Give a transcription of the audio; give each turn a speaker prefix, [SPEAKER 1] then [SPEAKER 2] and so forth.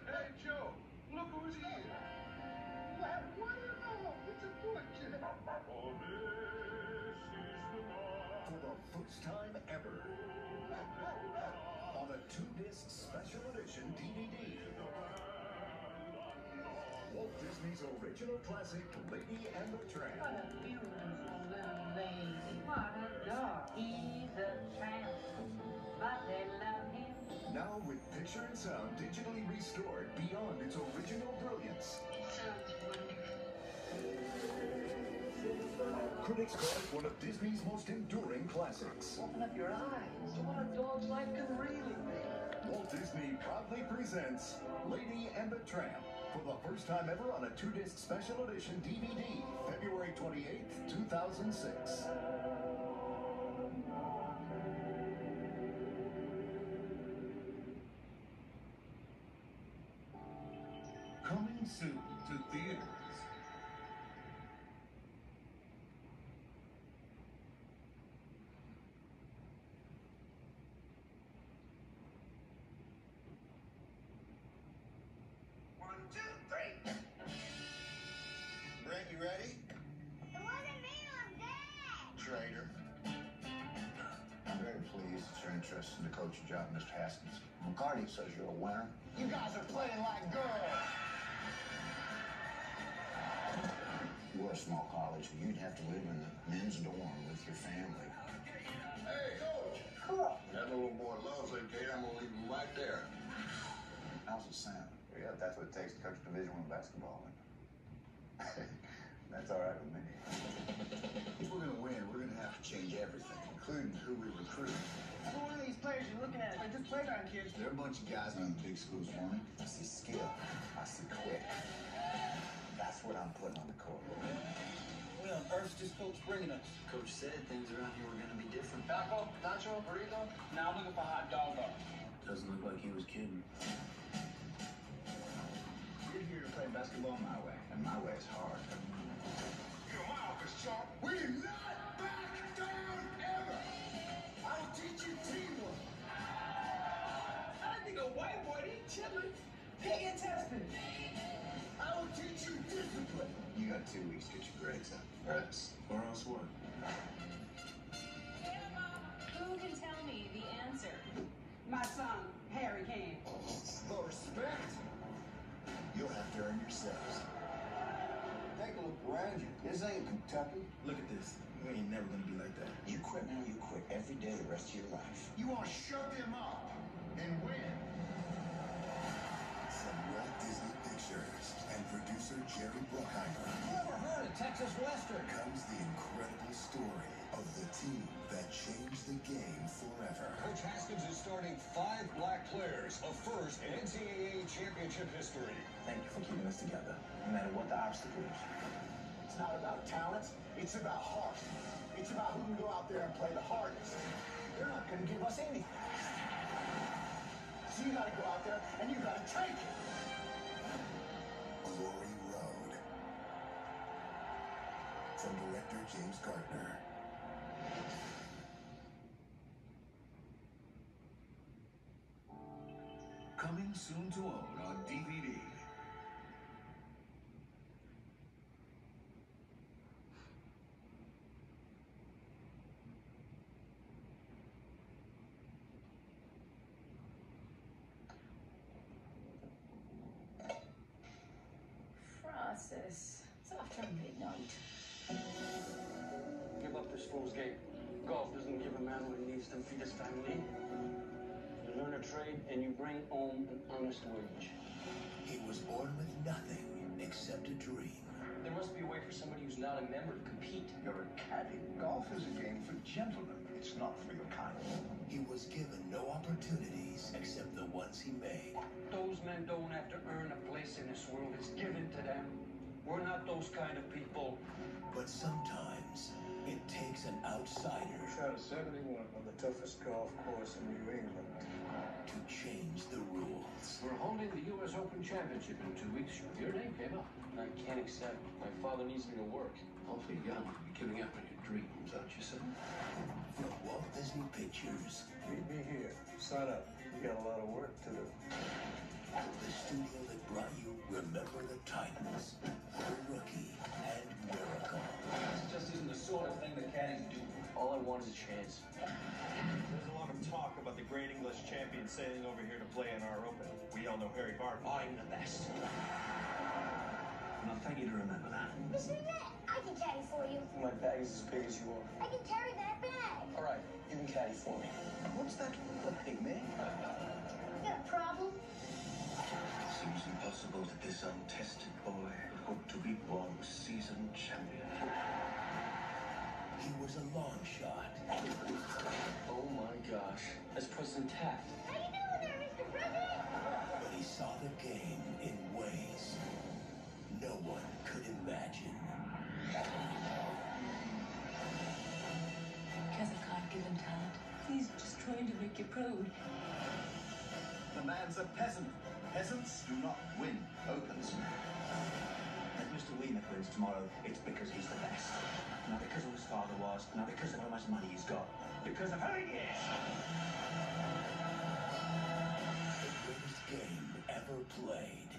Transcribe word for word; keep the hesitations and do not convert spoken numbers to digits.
[SPEAKER 1] Hey, Joe, look who's here. Well, what do you know? It's a fortune. For this is the dawn.
[SPEAKER 2] For the first time ever, on a two-disc special edition D V D, Walt Disney's original classic, Lady and the Tramp.
[SPEAKER 3] What a beautiful little lady. What a dog. He's a tramp, but they love him.
[SPEAKER 2] Now with picture and sound digitally restored beyond its original brilliance.
[SPEAKER 3] It sounds wonderful.
[SPEAKER 2] Critics call it one of Disney's most enduring classics.
[SPEAKER 3] Open up your eyes to what a dog's life can really be.
[SPEAKER 2] Walt Disney proudly presents Lady and the Tramp for the first time ever on a two-disc special edition D V D, February twenty-eighth, two thousand six. Coming soon to theaters.
[SPEAKER 1] One, two, three.
[SPEAKER 4] Brent, you ready?
[SPEAKER 5] It wasn't me, it was Dad.
[SPEAKER 4] Traitor. I'm very pleased that you're interested in the coaching job, Mister Haskins. McCarty says you're a winner. You guys are playing like girls. We're a small college, and you'd have to live in the men's dorm with your family.
[SPEAKER 1] Hey, Coach.
[SPEAKER 4] Cool.
[SPEAKER 1] That little boy loves that game. I'm going to leave him right there.
[SPEAKER 4] How's it sound?
[SPEAKER 6] Yeah, that's what it takes to coach Division One basketball. That's all right with me.
[SPEAKER 4] If we're going to win, we're going to have to change everything, including who we recruit.
[SPEAKER 7] Who are these players you're looking at? Like this playground kids.
[SPEAKER 4] There are a bunch of guys on the big schools wanting. I see skill. I see quick. That's what I'm putting on the court.
[SPEAKER 7] What on earth's this folks bringing us?
[SPEAKER 8] Coach said things around here were going to be different.
[SPEAKER 7] Taco, nacho, burrito. Now I'm looking for hot dog.
[SPEAKER 8] Doesn't look like he was kidding.
[SPEAKER 4] You're here to play basketball my way, and my way is hard.
[SPEAKER 1] You're my office, Sharp. We do not back down ever. I will teach you teamwork.
[SPEAKER 7] I think a white boy, he chillin'. He get tested.
[SPEAKER 1] I will teach you discipline.
[SPEAKER 4] You got two weeks to get your grades up. Or else.
[SPEAKER 8] Or else what?
[SPEAKER 9] Who can tell me the answer?
[SPEAKER 7] My son, Harry Kane.
[SPEAKER 1] The respect.
[SPEAKER 4] You'll have to earn yourselves.
[SPEAKER 6] Take a look around you. This ain't Kentucky.
[SPEAKER 8] Look at this. You ain't never going to be like that.
[SPEAKER 4] You quit now, you quit every day the rest of your life.
[SPEAKER 1] You want to shut them up and win.
[SPEAKER 2] From Walt Disney Pictures and producer Jerry Bruckheimer
[SPEAKER 7] Never heard of Texas Western.
[SPEAKER 2] comes the incredible story of the team that changed the game forever.
[SPEAKER 10] Coach Haskins is starting five black players, a first in N C double A championship history.
[SPEAKER 8] Thank you for keeping us together, no matter what the obstacle is.
[SPEAKER 1] It's not about talent. It's about heart. It's about who can go out there and play the hardest. They're not going to give us anything. So you got to go out there and you got to take it.
[SPEAKER 2] Glory Road. From director James Gardner. Coming soon to own on D V D.
[SPEAKER 9] Francis, it's after midnight.
[SPEAKER 11] Give up this fool's game. Golf doesn't give a man what he needs to feed his family. You learn a trade and you bring home an honest wage.
[SPEAKER 2] He was born with nothing except a dream.
[SPEAKER 11] There must be a way for somebody who's not a member to compete.
[SPEAKER 4] You're a caddy. Golf is a game for gentlemen. It's not for your kind.
[SPEAKER 2] He was given no opportunities except the ones he made.
[SPEAKER 11] Those men don't have to earn a place in this world. It's given to them. We're not those kind of people.
[SPEAKER 2] But sometimes it takes an outsider
[SPEAKER 7] Shot a seventy-one on the toughest golf course in New England.
[SPEAKER 2] to change the rules.
[SPEAKER 11] We're holding the U S Open Championship in two weeks. Your name came up. I can't accept. My father needs me to work. Awfully young to be giving up on your dreams, aren't you, son?
[SPEAKER 2] From Walt Disney Pictures.
[SPEAKER 7] Meet me here. Sign up. We got a lot of work to do.
[SPEAKER 12] The studio that brought you Remember the Titans, The Rookie, and Miracle.
[SPEAKER 11] This just isn't the sort of thing the caddies do. All I want is a chance.
[SPEAKER 13] There's a lot of talk about the great English champion sailing over here to play in our Open. We all know Harry Barton.
[SPEAKER 12] I'm the best. And I'll thank you to remember that.
[SPEAKER 5] Mister Net, I can caddy for you.
[SPEAKER 11] My bag is as big as you are.
[SPEAKER 5] I can carry that bag.
[SPEAKER 11] All right, you can caddy for me.
[SPEAKER 12] What's that pygmy?
[SPEAKER 5] You got a problem?
[SPEAKER 12] It seems impossible that this untested boy would hope to be one season champion. He was a long shot.
[SPEAKER 11] Oh my gosh, that's President Taft.
[SPEAKER 5] How you doing there, Mister President?
[SPEAKER 12] But he saw the game in ways no one could imagine.
[SPEAKER 9] Because I can't give him talent. He's just trying to make you proud.
[SPEAKER 4] The man's a peasant. Peasants do not win Opens.
[SPEAKER 12] If Mister Wiener wins tomorrow, it's because he's the best. Not because of his father was, not because of how much money he's got. Because of who he is! The greatest game ever played.